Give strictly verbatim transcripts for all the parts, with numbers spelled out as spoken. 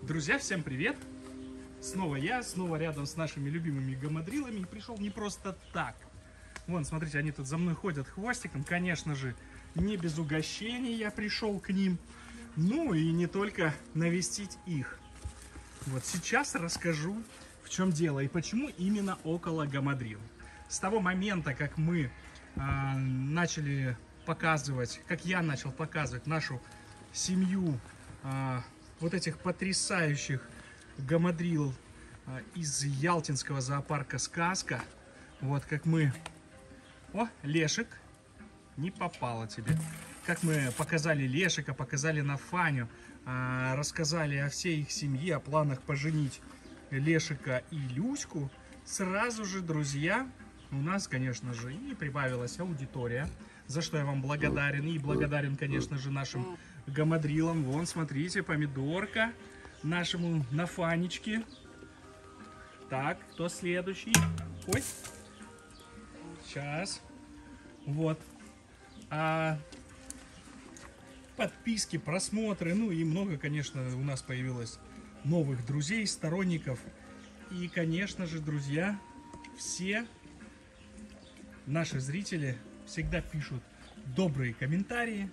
Друзья, всем привет! Снова я, снова рядом с нашими любимыми гамадрилами. И пришел не просто так. Вон, смотрите, они тут за мной ходят хвостиком. Конечно же, не без угощений я пришел к ним. Ну и не только навестить их. Вот сейчас расскажу, в чем дело и почему именно около гамадрил. С того момента, как мы э, начали показывать, как я начал показывать нашу семью э, вот этих потрясающих гамадрил э, из Ялтинского зоопарка «Сказка». Вот как мы... О, Лешик, не попало тебе. Как мы показали Лешика, показали Нафаню, э, рассказали о всей их семье, о планах поженить Лешика и Люську. Сразу же, друзья, у нас, конечно же, и прибавилась аудитория, за что я вам благодарен. И благодарен, конечно же, нашим гамадрилам. Вон, смотрите, помидорка нашему Нафанечке. Так, кто следующий? Ой, сейчас. Вот. А подписки, просмотры, ну и много, конечно, у нас появилось новых друзей, сторонников. И, конечно же, друзья, все наши зрители всегда пишут добрые комментарии.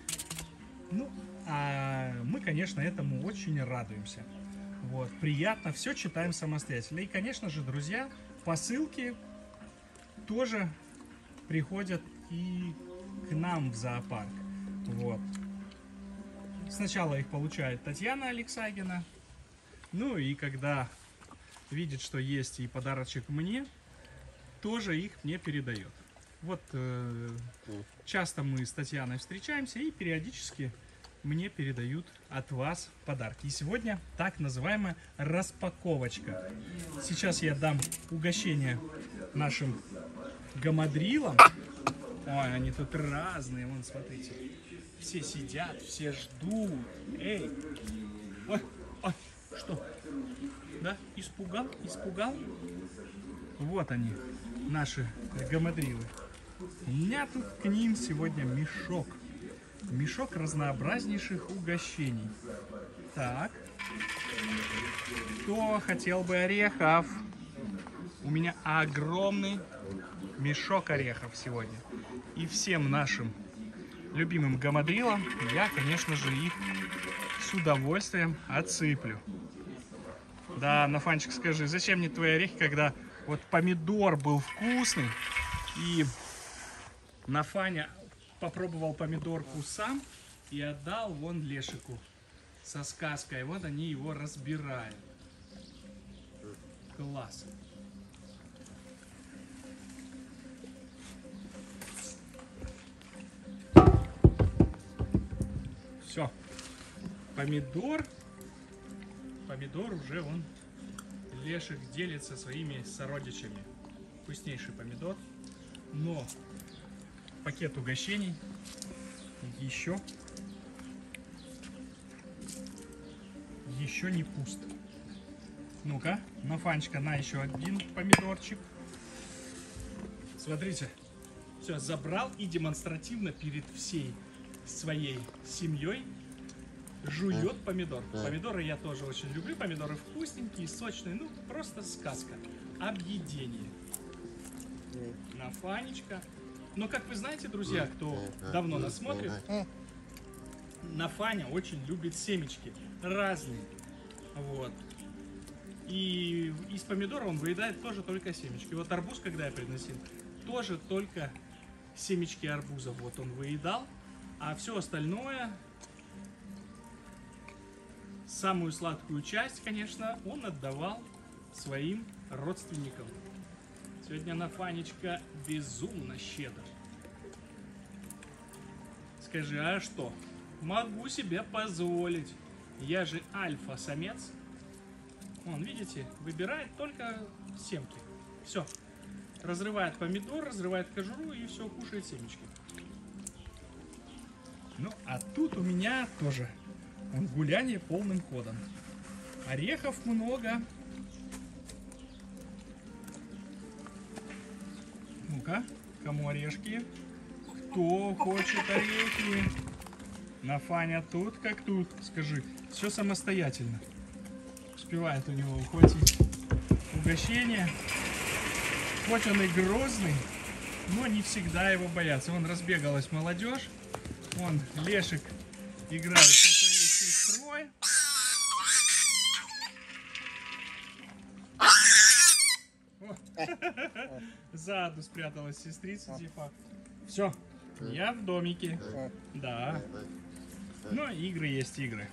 Ну, а мы, конечно, этому очень радуемся. Вот, приятно, все читаем самостоятельно. И, конечно же, друзья, посылки тоже приходят и к нам в зоопарк. Вот. Сначала их получает Татьяна Алексагина. Ну и когда видит, что есть и подарочек мне, тоже их мне передает. Вот э, часто мы с Татьяной встречаемся и периодически мне передают от вас подарки. И сегодня так называемая распаковочка. Сейчас я дам угощение нашим гамадрилам. Ой, они тут разные, вон, смотрите. Все сидят, все ждут. Эй! Ой, ой, что? Да, испугал, испугал? Вот они, наши гамадрилы. У меня тут к ним сегодня мешок. Мешок разнообразнейших угощений. Так. Кто хотел бы орехов? У меня огромный мешок орехов сегодня. И всем нашим любимым гамадрилам я, конечно же, их с удовольствием отсыплю. Да, Нафанчик, скажи, зачем мне твои орехи, когда вот помидор был вкусный, и Нафаня попробовал помидорку сам и отдал вон Лешику со сказкой. Вот они его разбирают. Класс. Все. Помидор. Помидор уже он, Лешик, делится своими сородичами. Вкуснейший помидор. Но пакет угощений еще, еще не пуст. Ну-ка, Нафанечка, на еще один помидорчик. Смотрите, все, забрал и демонстративно перед всей своей семьей жует помидор. Помидоры я тоже очень люблю. Помидоры вкусненькие, сочные. Ну, просто сказка. Объедение. Нафанечка. Но, как вы знаете, друзья, кто давно нас смотрит, Нафаня очень любит семечки. Разные. Вот. И из помидора он выедает тоже только семечки. Вот арбуз, когда я приносил, тоже только семечки арбуза. Вот он выедал. А все остальное... Самую сладкую часть, конечно, он отдавал своим родственникам. Сегодня Нафанечка безумно щедр. Скажи, а что? Могу себе позволить. Я же альфа-самец. Вон, видите, выбирает только семки. Все. Разрывает помидор, разрывает кожуру и все, кушает семечки. Ну, а тут у меня тоже... гуляние полным ходом. Орехов много. Ну-ка, кому орешки? Кто хочет орехи? Нафаня тут как тут. Скажи, все самостоятельно. успевает у него ухватить угощение. Хоть он и грозный, но не всегда его боятся. Вон разбегалась молодежь. Вон Лешик играет со своей сестрой. Сзаду спряталась сестрица типа. Все, я в домике. Да. Но игры есть игры.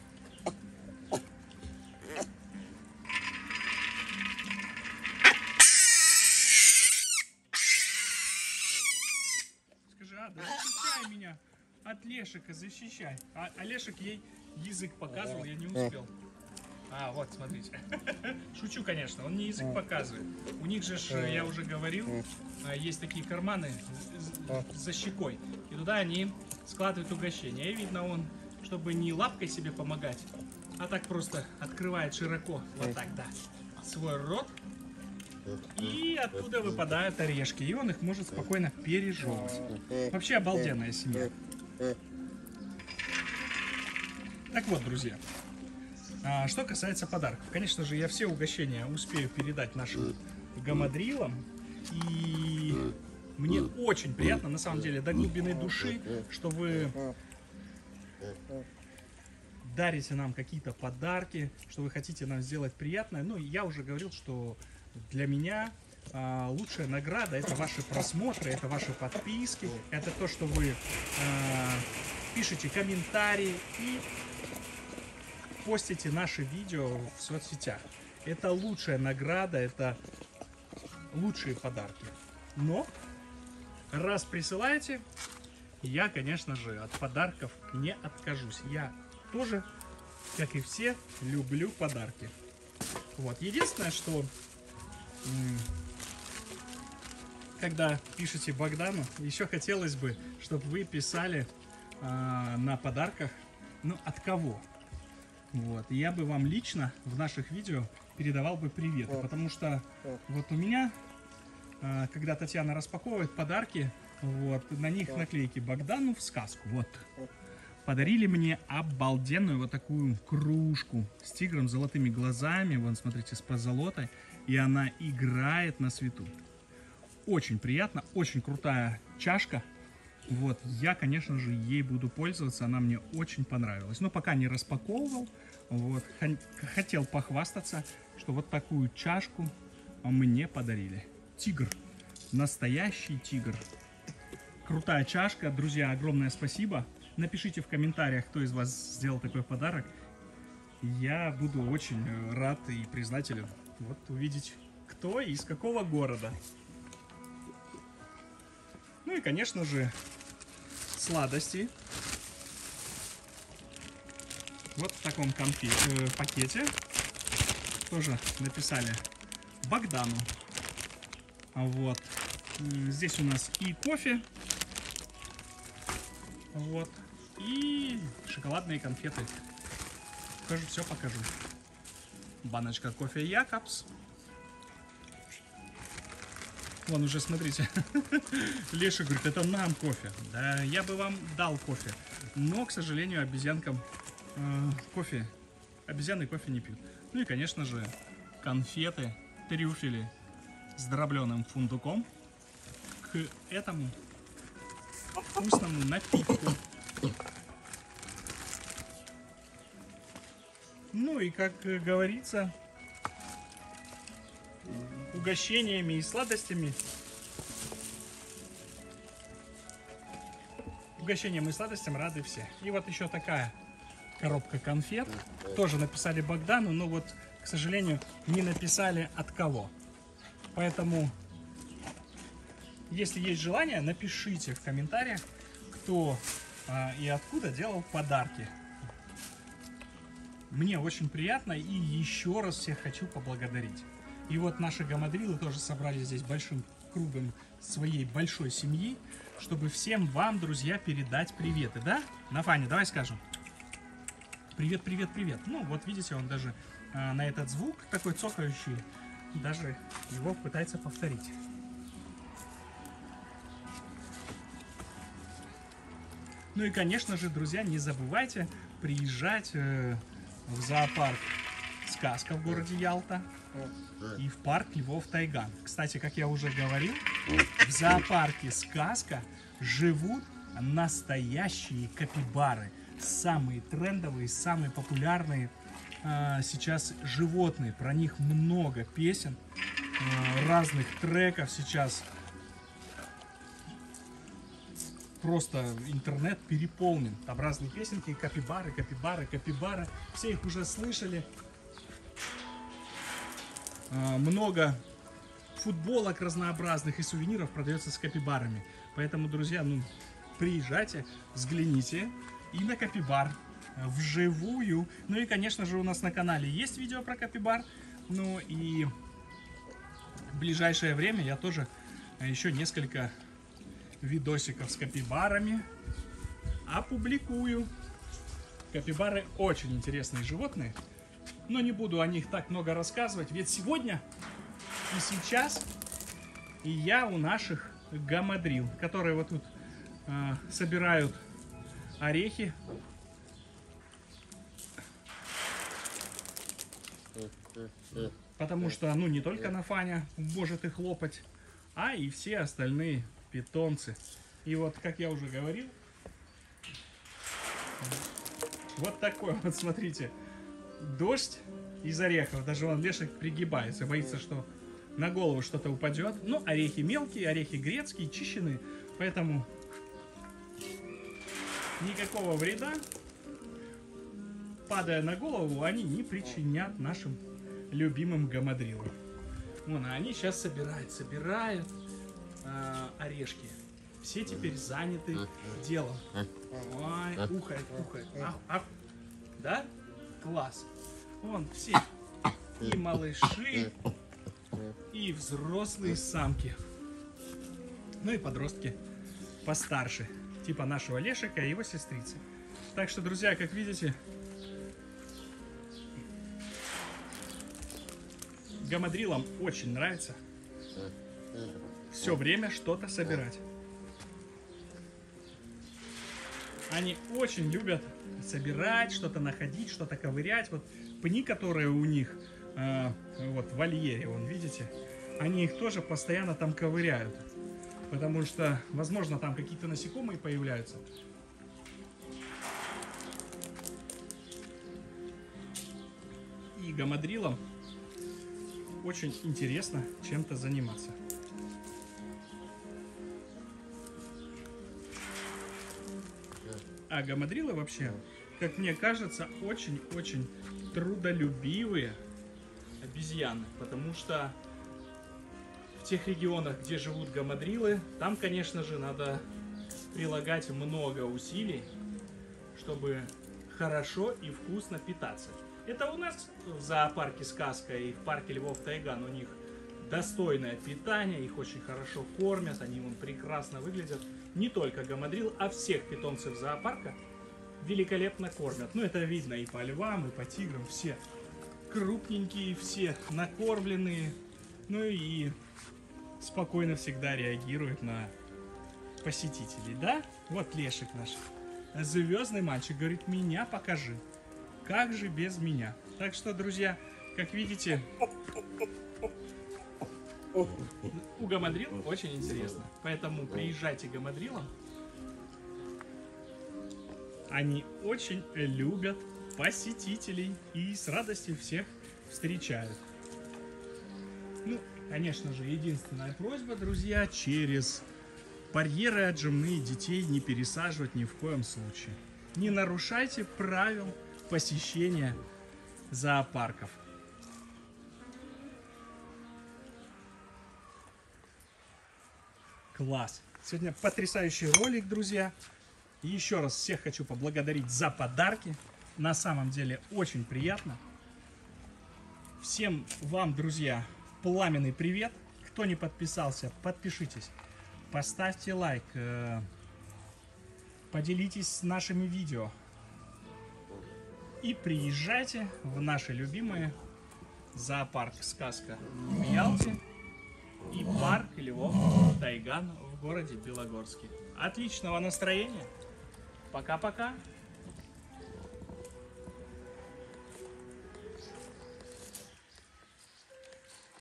Скажи, а, да защищай меня от Лешика, защищай. А, а Лешик ей язык показывал, я не успел. А, вот, смотрите. Шучу, конечно, он не язык показывает. У них же, я уже говорил, есть такие карманы за щекой. И туда они складывают угощение. И видно, он, чтобы не лапкой себе помогать, а так просто открывает широко, вот так, да, свой рот. И оттуда выпадают орешки. И он их может спокойно пережевывать. Вообще обалденная семья. Так вот, друзья. А, что касается подарков, конечно же, я все угощения успею передать нашим гамадрилам. И мне очень приятно, на самом деле, до глубины души, что вы дарите нам какие-то подарки, что вы хотите нам сделать приятное. Ну, я уже говорил, что для меня а, лучшая награда — это ваши просмотры, это ваши подписки, это то, что вы а, пишете комментарии и постите наши видео в соцсетях. Это лучшая награда, это лучшие подарки. Но раз присылаете, я, конечно же, от подарков не откажусь. Я тоже, как и все, люблю подарки. Вот. Единственное, что когда пишете Богдану, еще хотелось бы, чтобы вы писали а, на подарках, ну, от кого. Вот. И я бы вам лично в наших видео передавал бы приветы, потому что вот у меня, когда Татьяна распаковывает подарки, вот, на них наклейки «Богдану в сказку». Вот. Подарили мне обалденную вот такую кружку с тигром, золотыми глазами, вон, смотрите, с позолотой, и она играет на свету. Очень приятно, очень крутая чашка. Вот, я, конечно же, ей буду пользоваться, она мне очень понравилась. Но пока не распаковывал, вот, хотел похвастаться, что вот такую чашку мне подарили. Тигр, настоящий тигр. Крутая чашка, друзья, огромное спасибо. Напишите в комментариях, кто из вас сделал такой подарок. Я буду очень рад и признателен вот увидеть, кто и из какого города. Ну и, конечно же, сладости. Вот в таком конфе, э, пакете. Тоже написали Богдану. Вот. Здесь у нас и кофе. Вот. И шоколадные конфеты. Покажу, все покажу. Баночка кофе Якобс. Вон уже, смотрите, Леша говорит, это нам кофе. Да, я бы вам дал кофе. Но, к сожалению, обезьянкам э, кофе, обезьяны кофе не пьют. Ну и, конечно же, конфеты, трюфели с дробленым фундуком к этому вкусному напитку. Ну и, как говорится, угощениями и сладостями. Угощениям и сладостям рады все. И вот еще такая коробка конфет. Тоже написали Богдану, но вот, к сожалению, не написали от кого. Поэтому, если есть желание, напишите в комментариях, кто а, и откуда делал подарки. Мне очень приятно, и еще раз всех хочу поблагодарить. И вот наши гамадрилы тоже собрались здесь большим кругом своей большой семьи, чтобы всем вам, друзья, передать приветы, да? Нафаня, давай скажем. Привет, привет, привет. Ну, вот видите, он даже а, на этот звук такой цокающий, даже его пытается повторить. Ну и, конечно же, друзья, не забывайте приезжать э, в зоопарк «Сказка» в городе Ялта и в парк Львов Тайган. Кстати, как я уже говорил, в зоопарке «Сказка» живут настоящие капибары. Самые трендовые, самые популярные а, сейчас животные. Про них много песен, а, разных треков сейчас. Просто интернет переполнен. Там разные песенки, капибары, капибары, капибары. Все их уже слышали. А, много футболок разнообразных и сувениров продается с капибарами. Поэтому, друзья, ну, приезжайте, взгляните и на капибар вживую. Ну и, конечно же, у нас на канале есть видео про капибар. Ну и в ближайшее время я тоже еще несколько видосиков с капибарами опубликую. Капибары очень интересные животные, но не буду о них так много рассказывать, ведь сегодня и сейчас и я у наших гамадрил, которые вот тут э, собирают орехи. Потому что, ну, не только Нафаня может их лопать, а и все остальные питомцы. И вот, как я уже говорил, вот такой вот, смотрите, дождь из орехов. Даже вон лешек пригибается, боится, что на голову что-то упадет. Но орехи мелкие, орехи грецкие, чищенные, поэтому никакого вреда, падая на голову, они не причинят нашим любимым гамадрилам. Вон, они сейчас собирают, собирают э, орешки. Все теперь заняты делом. Ой, ухает, ухает. Ах, ах. Да? Класс. Вон все. И малыши, и взрослые самки. Ну и подростки постарше. Типа нашего лешика и его сестрицы. Так что, друзья, как видите, гамадрилам очень нравится все время что-то собирать. Они очень любят собирать, что-то находить, что-то ковырять. Вот пни, которые у них э, вот в вольере, вон, видите, они их тоже постоянно там ковыряют. Потому что, возможно, там какие-то насекомые появляются. И гамадрилам очень интересно чем-то заниматься. А гамадрилы вообще, как мне кажется, очень-очень трудолюбивые обезьяны. Потому что в тех регионах, где живут гамадрилы, там, конечно же, надо прилагать много усилий, чтобы хорошо и вкусно питаться. Это у нас в зоопарке «Сказка» и в парке Львов Тайган у них достойное питание, их очень хорошо кормят, они вон прекрасно выглядят. Не только гамадрил, а всех питомцев зоопарка великолепно кормят. Ну, это видно и по львам, и по тиграм. Все крупненькие, все накормленные. Ну и спокойно всегда реагируют на посетителей, да? Вот лешик наш. Звездный мальчик говорит: меня покажи. Как же без меня? Так что, друзья, как видите, у гамадрил очень интересно. Поэтому приезжайте к гамадрилам. Они очень любят посетителей и с радостью всех встречают. Ну, конечно же, единственная просьба, друзья, через барьеры отжимные детей не пересаживать ни в коем случае. Не нарушайте правил посещения зоопарков. Класс! Сегодня потрясающий ролик, друзья. И еще раз всех хочу поблагодарить за подарки. На самом деле очень приятно. Всем вам, друзья, пламенный привет. Кто не подписался, подпишитесь. Поставьте лайк. Поделитесь нашими видео. И приезжайте в наши любимые зоопарк «Сказка» в Ялте и парк Львов Тайган в городе Белогорске. Отличного настроения. Пока-пока.